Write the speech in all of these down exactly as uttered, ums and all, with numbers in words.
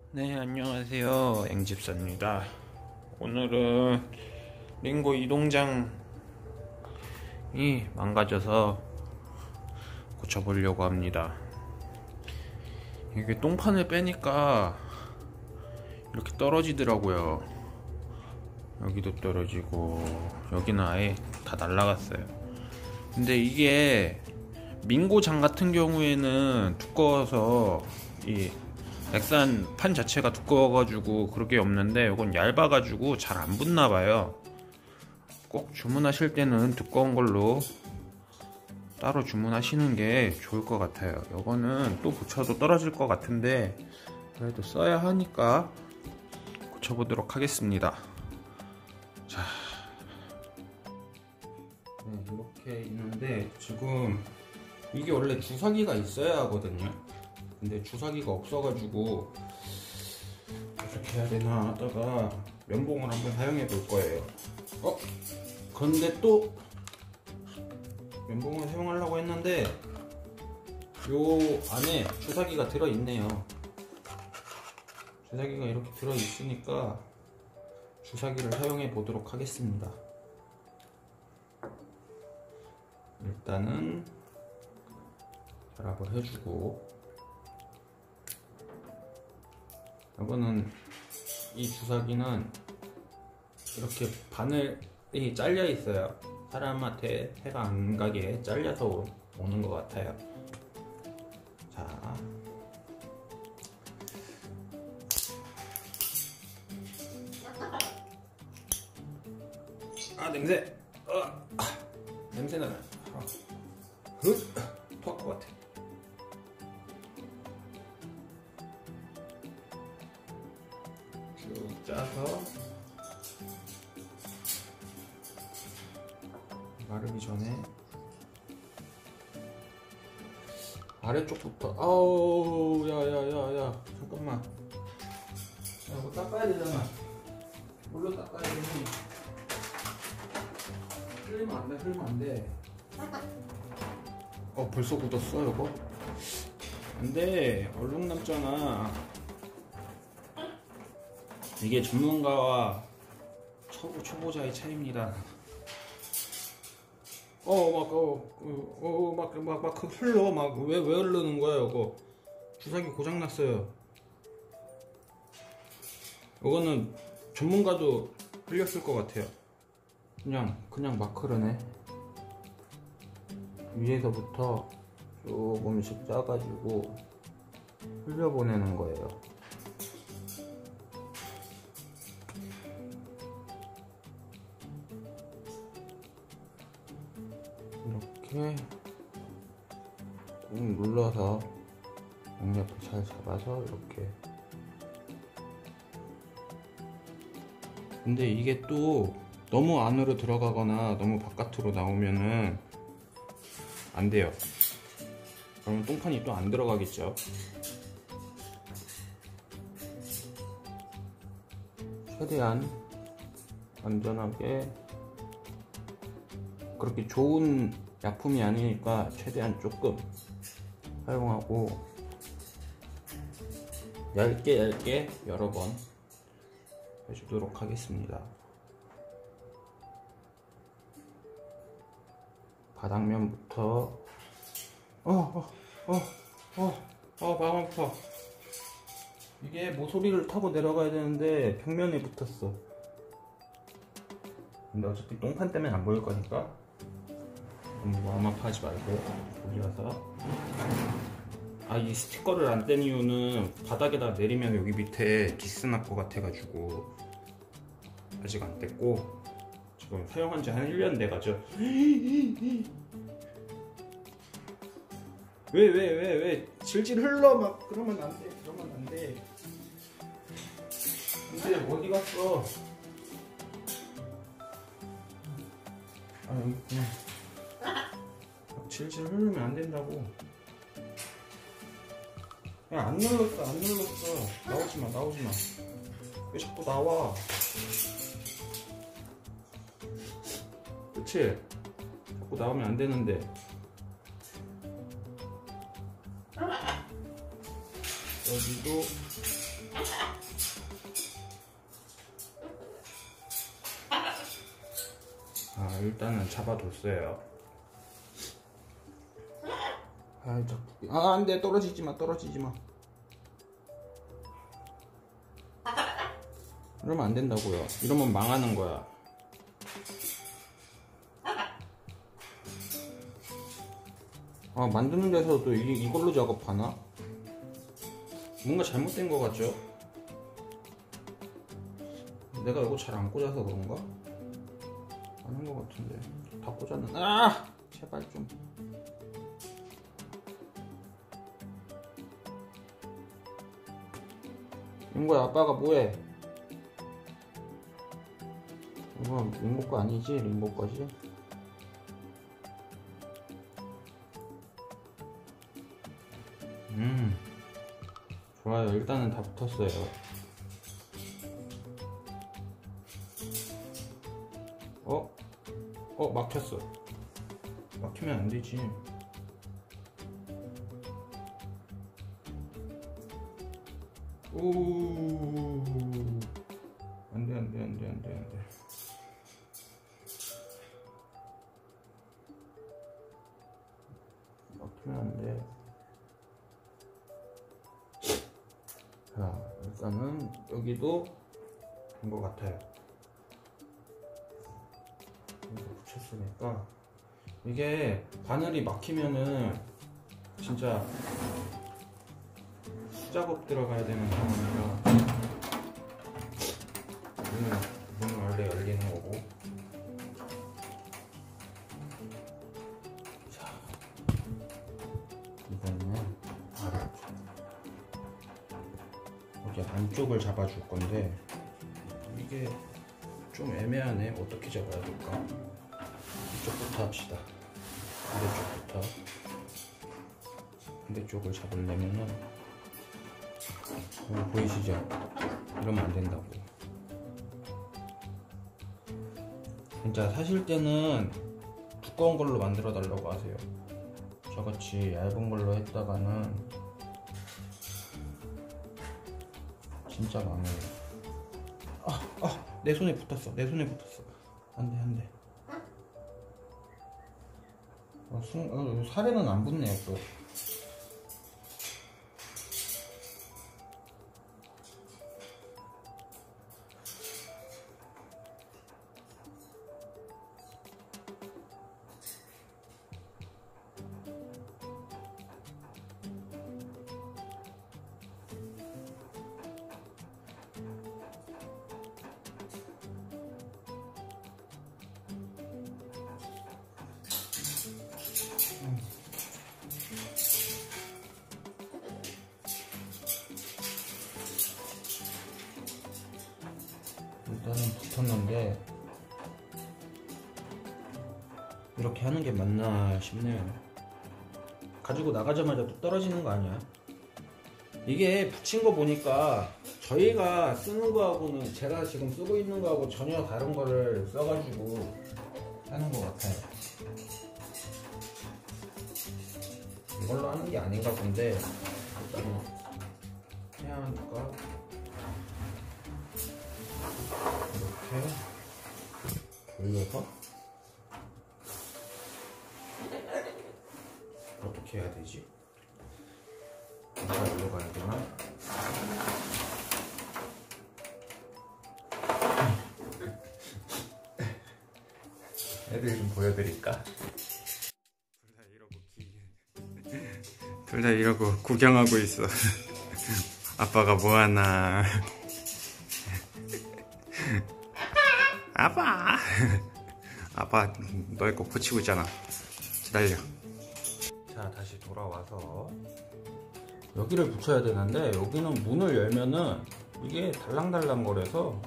네, 안녕하세요. 앵집사입니다. 오늘은 링고 이동장이 망가져서 고쳐보려고 합니다. 이게 똥판을 빼니까 이렇게 떨어지더라고요. 여기도 떨어지고 여기는 아예 다 날라갔어요. 근데 이게 민고장 같은 경우에는 두꺼워서 이 렉산 판 자체가 두꺼워가지고 그렇게 없는데 이건 얇아가지고 잘 안 붙나봐요. 꼭 주문하실 때는 두꺼운 걸로 따로 주문하시는 게 좋을 것 같아요. 이거는 또 고쳐도 떨어질 것 같은데 그래도 써야 하니까 고쳐보도록 하겠습니다. 자, 네, 이렇게 있는데 지금 이게 원래 주사기가 있어야 하거든요. 근데 주사기가 없어가지고 어떻게 해야 되나 하다가 면봉을 한번 사용해 볼 거예요. 어? 그런데 또 면봉을 사용하려고 했는데 요 안에 주사기가 들어있네요. 주사기가 이렇게 들어있으니까 주사기를 사용해 보도록 하겠습니다. 일단은 결합을 해주고, 이거는 이 주사기는 이렇게 바늘이 잘려 있어요. 사람한테 해가 안 가게 잘려서 오는 것 같아요. 자, 아 냄새, 어, 아, 냄새 나네. 아, 흑, 토할 것 같아. 쭉 짜서 마르기 전에 아래쪽부터. 아우, 야야야야, 잠깐만. 야, 이거 닦아야 되잖아. 물로 닦아야 되니. 흘리면 안 돼, 흘리면 안 돼. 어, 벌써 굳었어, 이거? 안 돼, 얼룩 남잖아. 이게 전문가와 초보, 초보자의 차이입니다. 어, 막, 어, 어, 막, 막, 막 흘러. 막, 왜, 왜 흐르는 거야, 이거? 주사기 고장났어요. 이거는 전문가도 흘렸을 것 같아요. 그냥, 그냥 막 흐르네. 위에서부터 조금씩 짜가지고 흘려보내는 거예요. 이렇게 꾹 눌러서 양옆을 잘 잡아서 이렇게. 근데 이게 또 너무 안으로 들어가거나 너무 바깥으로 나오면은 안 돼요. 그러면 똥판이 또 안 들어가겠죠. 최대한 안전하게, 그렇게 좋은 약품이 아니니까 최대한 조금 사용하고 얇게 얇게 여러 번 해주도록 하겠습니다. 바닥면부터. 어, 어, 어, 어, 어, 마음 아파. 이게 모서리를 타고 내려가야 되는데 벽면에 붙었어. 근데 어차피 똥판 때문에 안 보일 거니까 너무 마음 아파하지 말고 올려서. 아, 이 스티커를 안 뗀 이유는 바닥에다 내리면 여기 밑에 기스 날 것 같아가지고 아직 안 뗐고, 지금 사용한 지 한 일 년 돼가죠. 왜, 왜, 왜, 왜 질질 흘러. 막 그러면 안 돼. 그러면 안 돼. 근데 어디 갔어? 아, 여기 있구나. 질질 흐르면 안 된다고. 야, 안 눌렀어, 안 눌렀어. 나오지 마, 나오지 마. 왜 자꾸 나와? 그치? 자꾸 나오면 안 되는데. 여기도 아 일단은 잡아뒀어요. 아 자꾸 아 안돼 떨어지지마 떨어지지마. 이러면 안 된다고요. 이러면 망하는 거야. 아 만드는 데서도 이, 이걸로 작업하나? 뭔가 잘못된 거 같죠? 내가 이거 잘 안 꽂아서 그런가? 아닌 거 같은데 다 꽂았는. 아 제발 좀. 인거야 아빠가 뭐해? 이거 림보 거 아니지? 림보 거지? 음 좋아요. 일단은 다 붙었어요. 어? 어 막혔어. 막히면 안 되지. 오 안돼 안돼 안돼 안돼 안돼. 막히면 안돼. 자 일단은 여기도 된 것 같아요. 이거 붙였으니까 이게 바늘이 막히면은 진짜 수작업 들어가야 되는 상황이라 문은, 문은 원래 열리는 거고. 자 이거는 아래쪽 여기 안쪽을 잡아줄 건데 이게 좀 애매하네. 어떻게 잡아야 될까? 이쪽부터 합시다. 반대쪽부터. 반대쪽을 잡으려면은 어, 보이시죠? 이러면 안 된다고. 진짜 사실 때는 두꺼운 걸로 만들어 달라고 하세요. 저같이 얇은 걸로 했다가는 진짜 망해요. 아, 아, 내 손에 붙었어. 내 손에 붙었어. 안 돼, 안 돼. 어, 순, 어, 살에는 안 붙네요, 또. 일단은 붙었는데 이렇게 하는 게 맞나 싶네요. 가지고 나가자마자 또 떨어지는 거 아니야? 이게 붙인 거 보니까 저희가 쓰는 거하고는 제가 지금 쓰고 있는 거하고 전혀 다른 거를 써가지고 하는 것 같아요. 이걸로 하는 게 아닌가 본데 일단 해야 하니까 이렇게 돌려서 어떻게 해야 되지? 내가 일로 가야 되나? 애들 좀 보여드릴까? 둘 다 이러고 기... 둘 다 이러고 구경하고 있어. 아빠가 뭐하나. 아빠! 아빠 너의 거 고치고 있잖아. 기다려. 자 다시 돌아와서 여기를 붙여야 되는데 여기는 문을 열면은 이게 달랑달랑 거려서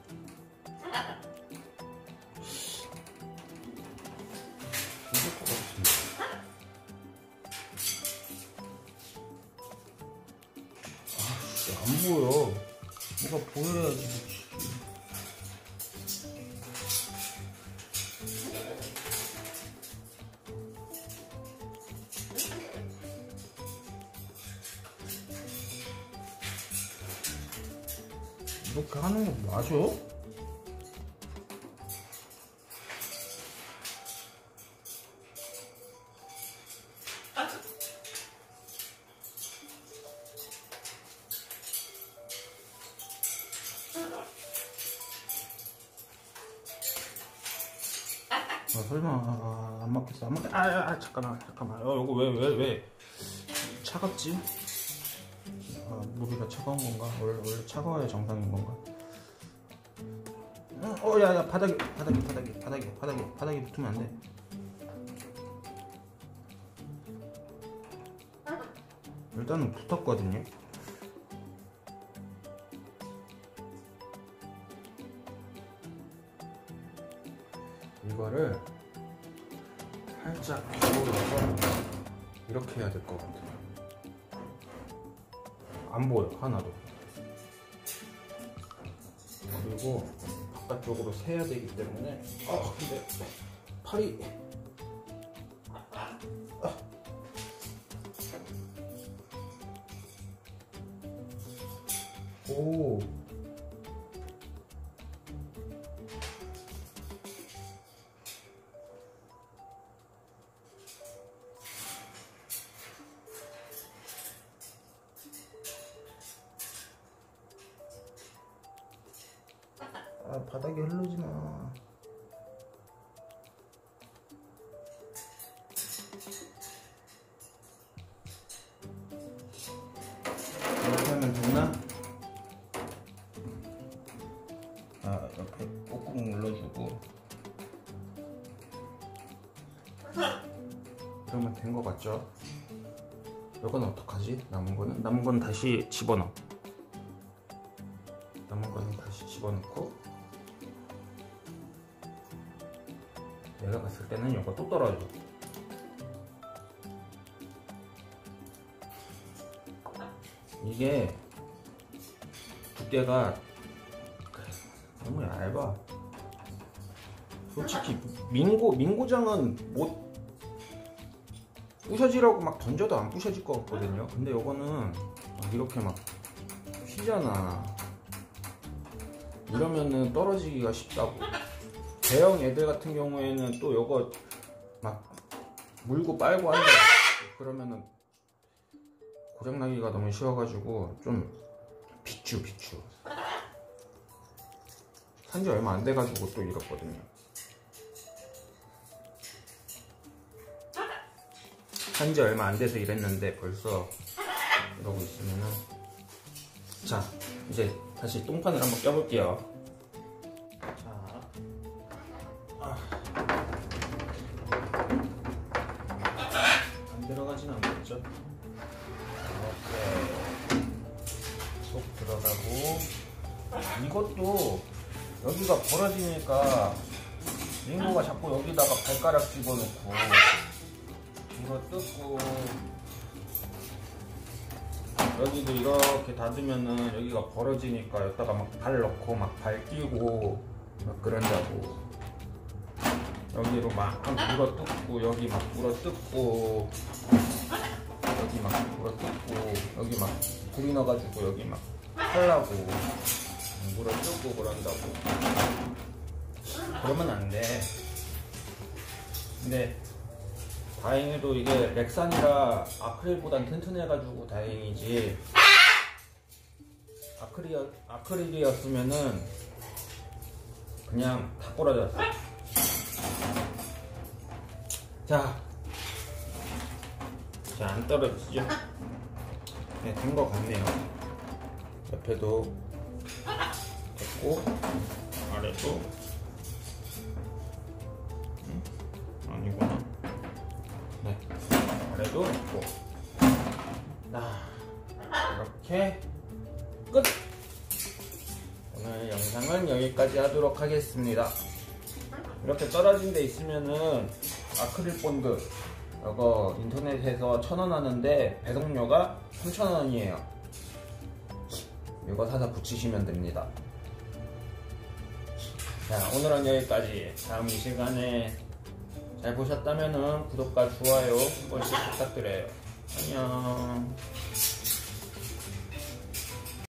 힘들 것 같습니다. 아씨 안 보여. 뭐가 보여야지. 이렇게 하는 거 맞아? 아, 설마 아, 안 맞겠어 안 맞겠어 아, 아, 아 잠깐만 잠깐만 어 이거 왜 왜 왜 차갑지? 아, 물이가 차가운 건가? 원래, 원래 차가워야 정상인 건가? 어 야야 바닥에 바닥에 바닥에 바닥에 바닥에 바닥에 붙으면 안 돼. 일단은 붙었거든요. 이거를 살짝 기울여서 이렇게 해야 될 것 같아요. 안 보여 하나도. 그리고 바깥쪽으로 세야 되기 때문에 아 근데 팔이 아. 오 아, 바닥에 흐르지 마. 이렇게 하면 됐나? 아, 이렇게 꾹꾹 눌러주고. 그러면 된 거 같죠? 이건 어떡하지? 남은 거는? 남은 건 다시 집어넣어. 남은 거는 다시 집어넣고. 내가 봤을 때는 이거 또 떨어져. 이게 두께가 너무 얇아. 솔직히 민고 민고장은 못 부셔지라고 막 던져도 안 부셔질 것 같거든요. 근데 이거는 이렇게 막 휘잖아. 이러면은 떨어지기가 쉽다고. 대형 애들 같은 경우에는 또 요거 막 물고 빨고 한다 그러면은 고장나기가 너무 쉬워가지고 좀 비추 비추 산지 얼마 안 돼가지고 또 이렇거든요. 산지 얼마 안 돼서 이랬는데 벌써 이러고 있으면은 자 이제 다시 똥판을 한번 껴볼게요. 들어가진 않겠죠? 이렇게 쏙 들어가고 이것도 여기가 벌어지니까 링고가 자꾸 여기다가 발가락 집어넣고 물어 뜯고 여기도 이렇게 닫으면은 여기가 벌어지니까 여기다가 막 발 넣고 막 발 끼고 막 그런다고. 여기로 막 물어 뜯고 여기 막 물어 뜯고 여기 막 물어 뜯고 여기 막 불이 넣어가지고 여기 막 하려고 물어 뜯고 그런다고. 그러면 안 돼. 근데 다행히도 이게 렉산이라 아크릴보단 튼튼해가지고 다행이지. 아크릴, 아크릴이었으면은 그냥 다 부러졌어. 자, 자, 안 떨어지죠? 네, 된 것 같네요. 옆에도 됐고, 아래도, 음? 아니구나. 네, 아래도 있고. 자, 이렇게 끝! 오늘 영상은 여기까지 하도록 하겠습니다. 이렇게 떨어진 데 있으면은 아크릴 본드 이거 인터넷에서 천 원 하는데 배송료가 삼천 원이에요 이거 사서 붙이시면 됩니다. 자, 오늘은 여기까지. 다음 이 시간에 잘 보셨다면은 구독과 좋아요 한 번씩 부탁드려요. 안녕.